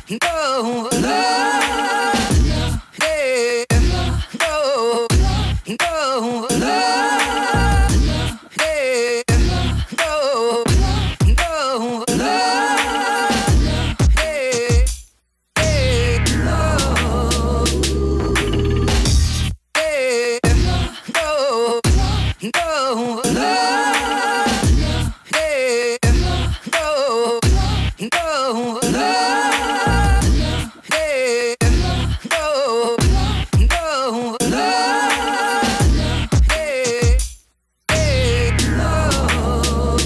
go, love, yeah, go, go, love, yeah, go, go, love, yeah, yeah, love, yeah, go, go, love, yeah, go, go, love, yeah, go, go, love, yeah, yeah, love,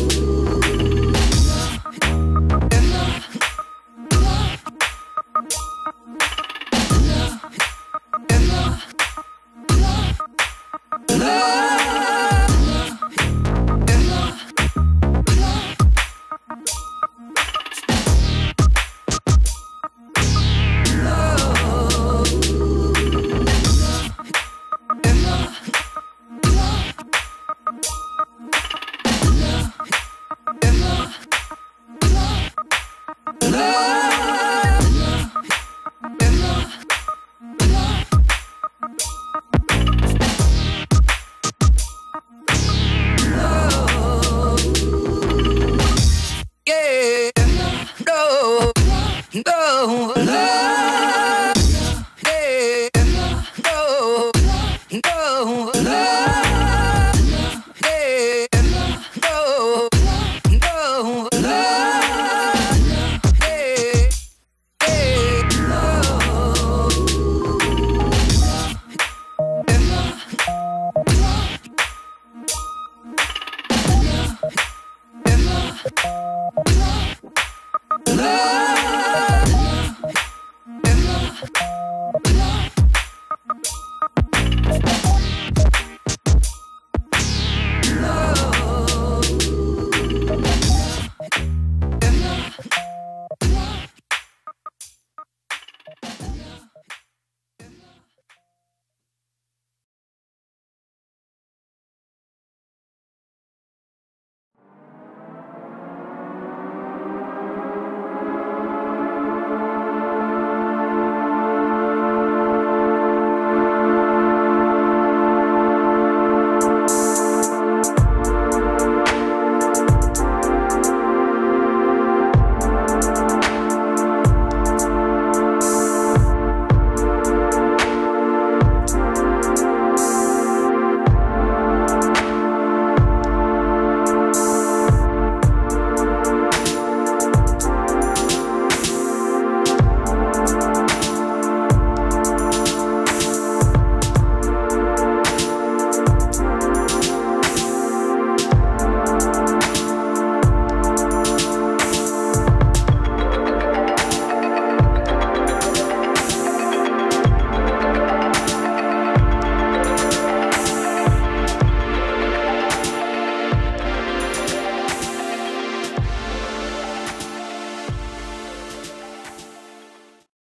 yeah, go, go, love, yeah, go, go, love, yeah, go, go, love, yeah, yeah, love.